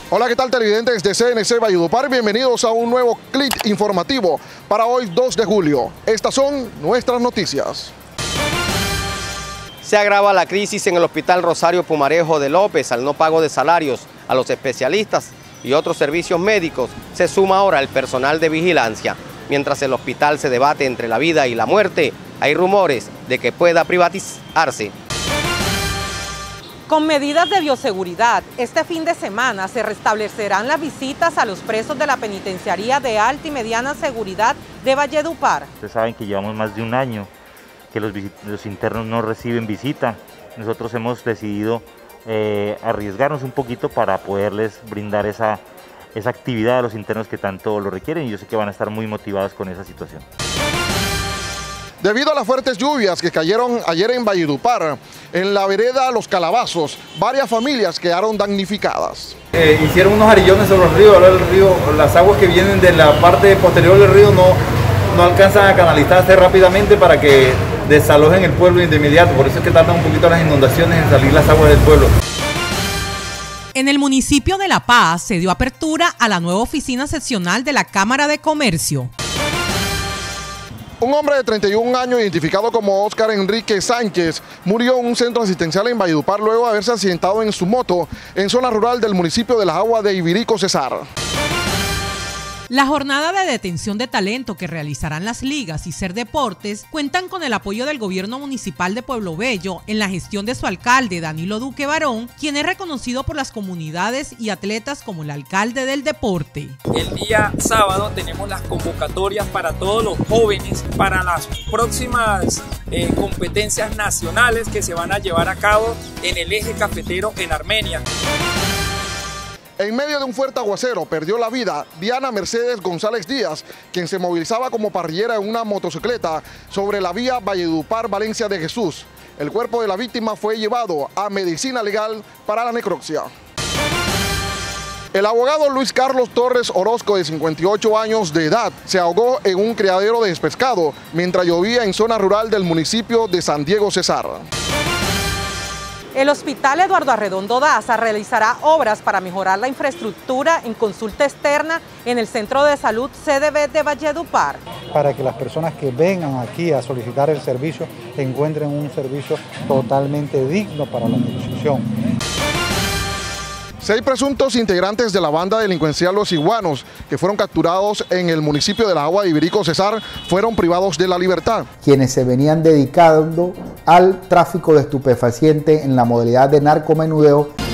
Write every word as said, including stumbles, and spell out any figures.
Hola, ¿qué tal televidentes de C N C Valledupar? Bienvenidos a un nuevo clip informativo para hoy dos de julio. Estas son nuestras noticias. Se agrava la crisis en el Hospital Rosario Pumarejo de López al no pago de salarios a los especialistas y otros servicios médicos. Se suma ahora el personal de vigilancia. Mientras el hospital se debate entre la vida y la muerte, hay rumores de que pueda privatizarse. Con medidas de bioseguridad, este fin de semana se restablecerán las visitas a los presos de la penitenciaría de alta y mediana seguridad de Valledupar. Ustedes saben que llevamos más de un año que los, los internos no reciben visita. Nosotros hemos decidido eh, arriesgarnos un poquito para poderles brindar esa, esa actividad a los internos que tanto lo requieren, y yo sé que van a estar muy motivados con esa situación. Debido a las fuertes lluvias que cayeron ayer en Valledupar, en la vereda Los Calabazos, varias familias quedaron damnificadas. Eh, hicieron unos arillones sobre el río, ahora el río, las aguas que vienen de la parte posterior del río no, no alcanzan a canalizarse rápidamente para que desalojen el pueblo de inmediato, por eso es que tardan un poquito las inundaciones en salir las aguas del pueblo. En el municipio de La Paz se dio apertura a la nueva oficina seccional de la Cámara de Comercio. Un hombre de treinta y un años, identificado como Óscar Enrique Sánchez, murió en un centro asistencial en Valledupar luego de haberse accidentado en su moto en zona rural del municipio de Las Aguas de Ibirico, Cesar. La jornada de detención de talento que realizarán las ligas y Ser Deportes cuentan con el apoyo del gobierno municipal de Pueblo Bello en la gestión de su alcalde Danilo Duque Barón, quien es reconocido por las comunidades y atletas como el alcalde del deporte. El día sábado tenemos las convocatorias para todos los jóvenes para las próximas eh, competencias nacionales que se van a llevar a cabo en el eje cafetero en Armenia. En medio de un fuerte aguacero perdió la vida Diana Mercedes González Díaz, quien se movilizaba como parrillera en una motocicleta sobre la vía Valledupar-Valencia de Jesús. El cuerpo de la víctima fue llevado a medicina legal para la necropsia. El abogado Luis Carlos Torres Orozco, de cincuenta y ocho años de edad, se ahogó en un criadero de pescado mientras llovía en zona rural del municipio de San Diego, Cesar. El Hospital Eduardo Arredondo Daza realizará obras para mejorar la infraestructura en consulta externa en el Centro de Salud C D B de Valledupar. Para que las personas que vengan aquí a solicitar el servicio encuentren un servicio totalmente digno para la institución. Seis presuntos integrantes de la banda delincuencial Los Iguanos, que fueron capturados en el municipio de Las Aguas de Ibirico, Cesar, fueron privados de la libertad. Quienes se venían dedicando al tráfico de estupefacientes en la modalidad de narcomenudeo.